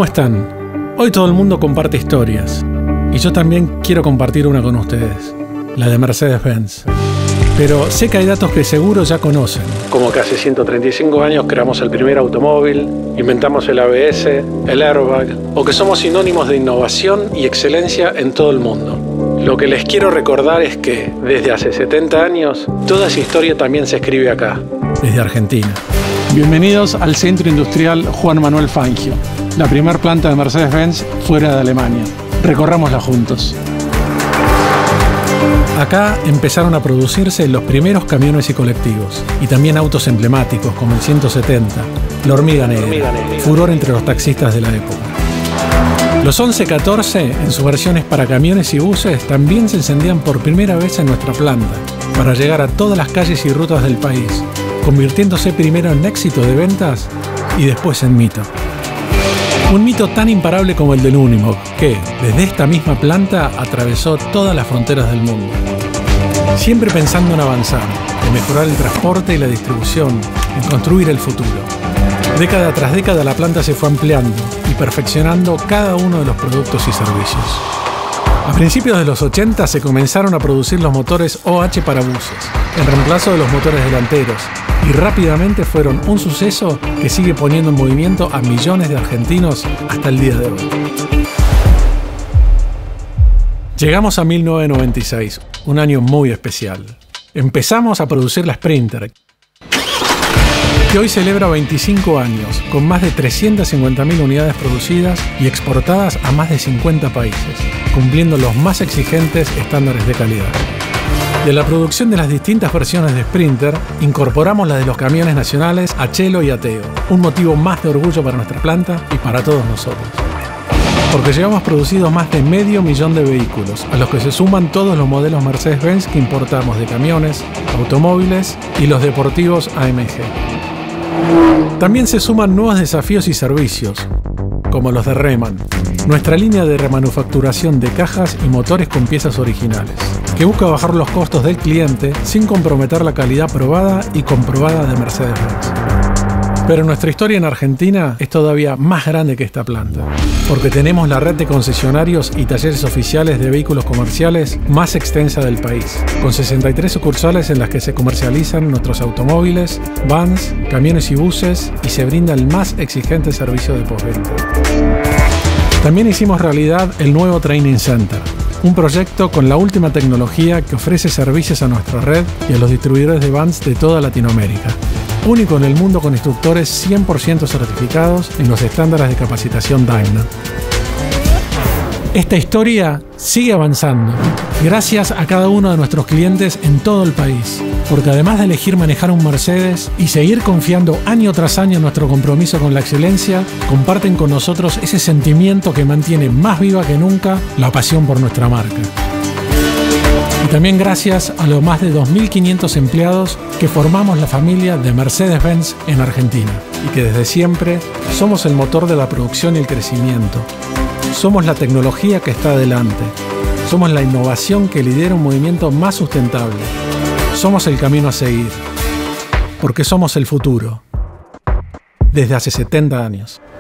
¿Cómo están? Hoy todo el mundo comparte historias. Y yo también quiero compartir una con ustedes, la de Mercedes-Benz. Pero sé que hay datos que seguro ya conocen. Como que hace 135 años creamos el primer automóvil, inventamos el ABS, el airbag, o que somos sinónimos de innovación y excelencia en todo el mundo. Lo que les quiero recordar es que, desde hace 70 años, toda esa historia también se escribe acá, desde Argentina. Bienvenidos al Centro Industrial Juan Manuel Fangio, la primer planta de Mercedes-Benz fuera de Alemania. Recorrámosla juntos. Acá empezaron a producirse los primeros camiones y colectivos, y también autos emblemáticos como el 170, la Hormiga Negra, furor entre los taxistas de la época. Los 1114, en sus versiones para camiones y buses, también se encendían por primera vez en nuestra planta, para llegar a todas las calles y rutas del país, convirtiéndose primero en éxito de ventas y después en mito. Un mito tan imparable como el del Unimog, que, desde esta misma planta, atravesó todas las fronteras del mundo. Siempre pensando en avanzar, en mejorar el transporte y la distribución, en construir el futuro. Década tras década la planta se fue ampliando y perfeccionando cada uno de los productos y servicios. A principios de los 80 se comenzaron a producir los motores OH para buses, en reemplazo de los motores delanteros, y rápidamente fueron un suceso que sigue poniendo en movimiento a millones de argentinos hasta el día de hoy. Llegamos a 1996, un año muy especial. Empezamos a producir la Sprinter, que hoy celebra 25 años, con más de 350.000 unidades producidas y exportadas a más de 50 países, cumpliendo los más exigentes estándares de calidad. De la producción de las distintas versiones de Sprinter, incorporamos la de los camiones nacionales Achelo y Ateo, un motivo más de orgullo para nuestra planta y para todos nosotros. Porque llevamos producidos más de 500.000 de vehículos, a los que se suman todos los modelos Mercedes-Benz que importamos de camiones, automóviles y los deportivos AMG. También se suman nuevos desafíos y servicios, como los de Reman, nuestra línea de remanufacturación de cajas y motores con piezas originales, que busca bajar los costos del cliente sin comprometer la calidad probada y comprobada de Mercedes-Benz. Pero nuestra historia en Argentina es todavía más grande que esta planta, porque tenemos la red de concesionarios y talleres oficiales de vehículos comerciales más extensa del país, con 63 sucursales en las que se comercializan nuestros automóviles, vans, camiones y buses, y se brinda el más exigente servicio de postventa. También hicimos realidad el nuevo Training Center, un proyecto con la última tecnología que ofrece servicios a nuestra red y a los distribuidores de vans de toda Latinoamérica. Único en el mundo con instructores 100% certificados en los estándares de capacitación Daimler. Esta historia sigue avanzando, gracias a cada uno de nuestros clientes en todo el país, porque además de elegir manejar un Mercedes y seguir confiando año tras año en nuestro compromiso con la excelencia, comparten con nosotros ese sentimiento que mantiene más viva que nunca la pasión por nuestra marca. Y también gracias a los más de 2.500 empleados que formamos la familia de Mercedes-Benz en Argentina y que desde siempre somos el motor de la producción y el crecimiento. Somos la tecnología que está adelante. Somos la innovación que lidera un movimiento más sustentable. Somos el camino a seguir. Porque somos el futuro. Desde hace 70 años.